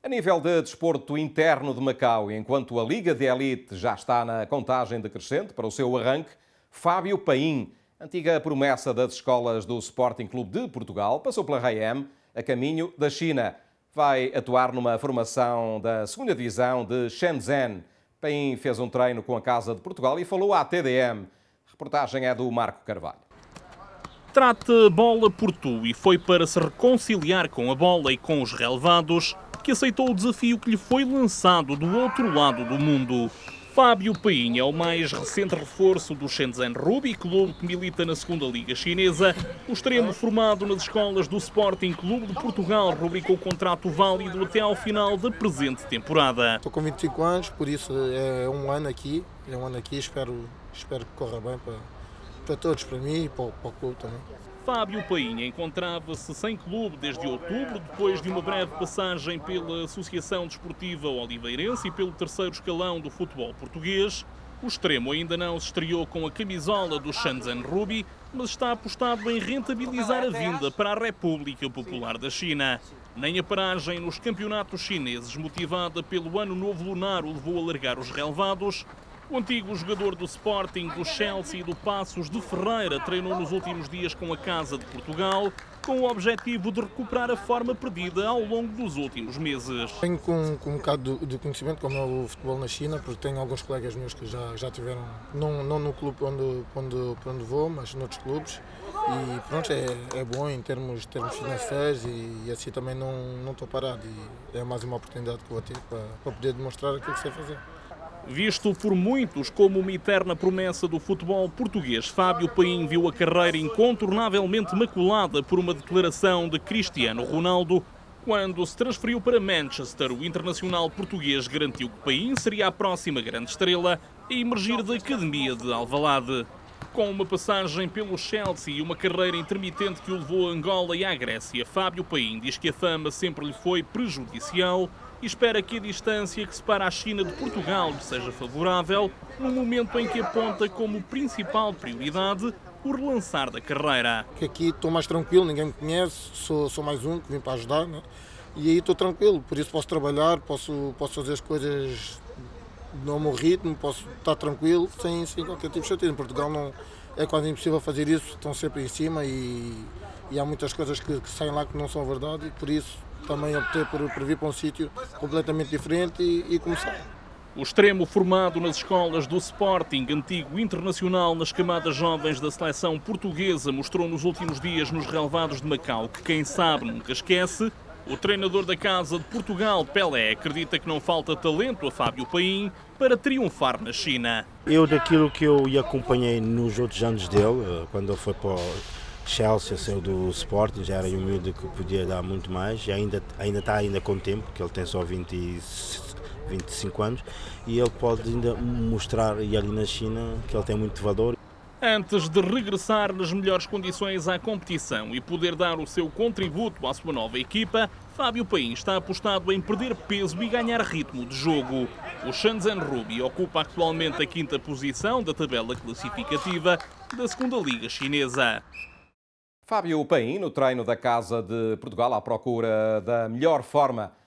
A nível de desporto interno de Macau, enquanto a Liga de Elite já está na contagem decrescente para o seu arranque, Fábio Paim, antiga promessa das escolas do Sporting Clube de Portugal, passou pela RAIM a caminho da China. Vai atuar numa formação da 2ª Divisão de Shenzhen. Paim fez um treino com a Casa de Portugal e falou à TDM. A reportagem é do Marco Carvalho. Trata bola por tu e foi para se reconciliar com a bola e com os relevados que aceitou o desafio que lhe foi lançado do outro lado do mundo. Fábio Paim é o mais recente reforço do Shenzhen Ruby, clube que milita na 2ª Liga Chinesa. O extremo formado nas escolas do Sporting Clube de Portugal rubricou o contrato válido até ao final da presente temporada. Estou com 25 anos, por isso é um ano aqui. Espero que corra bem para todos, para mim e para o clube também. Fábio Paim encontrava-se sem clube desde outubro, depois de uma breve passagem pela Associação Desportiva Oliveirense e pelo 3º escalão do futebol português. O extremo ainda não se estreou com a camisola do Shenzhen Ruby, mas está apostado em rentabilizar a vinda para a República Popular da China. Nem a paragem nos campeonatos chineses, motivada pelo Ano Novo Lunar, o levou a largar os relevados. O antigo jogador do Sporting, do Chelsea e do Passos de Ferreira treinou nos últimos dias com a Casa de Portugal, com o objetivo de recuperar a forma perdida ao longo dos últimos meses. Tenho com um bocado de conhecimento como é o futebol na China, porque tenho alguns colegas meus que já tiveram, não no clube onde vou, mas noutros clubes. E pronto, é bom em termos financeiros e assim também não estou parado. E é mais uma oportunidade que vou ter para poder demonstrar aquilo que sei fazer. Visto por muitos como uma eterna promessa do futebol português, Fábio Paim viu a carreira incontornavelmente maculada por uma declaração de Cristiano Ronaldo. Quando se transferiu para Manchester, o internacional português garantiu que Paim seria a próxima grande estrela a emergir da Academia de Alvalade. Com uma passagem pelo Chelsea e uma carreira intermitente que o levou a Angola e à Grécia, Fábio Paim diz que a fama sempre lhe foi prejudicial e espera que a distância que separa a China de Portugal lhe seja favorável, no momento em que aponta como principal prioridade o relançar da carreira. Aqui estou mais tranquilo, ninguém me conhece, sou mais um que vim para ajudar, né? E aí estou tranquilo, por isso posso trabalhar, posso fazer as coisas no meu ritmo, posso estar tranquilo, sem qualquer tipo de chateio. Em Portugal não, é quase impossível fazer isso, estão sempre em cima e há muitas coisas que saem lá que não são verdade e por isso também optei por vir para um sítio completamente diferente e começar. O extremo formado nas escolas do Sporting, antigo internacional nas camadas jovens da seleção portuguesa, mostrou nos últimos dias nos relevados de Macau que quem sabe nunca esquece. O treinador da Casa de Portugal, Pelé, acredita que não falta talento a Fábio Paim para triunfar na China. Eu, daquilo que eu acompanhei nos outros anos dele, quando ele foi para o Chelsea, saiu do Sporting, já era um miúdo que podia dar muito mais, e ainda está com tempo, porque ele tem só 25 anos, e ele pode ainda mostrar, e ali na China, que ele tem muito valor. Antes de regressar nas melhores condições à competição e poder dar o seu contributo à sua nova equipa, Fábio Paim está apostado em perder peso e ganhar ritmo de jogo. O Shenzhen Ruby ocupa atualmente a 5ª posição da tabela classificativa da 2ª Liga Chinesa. Fábio Paim, no treino da Casa de Portugal, à procura da melhor forma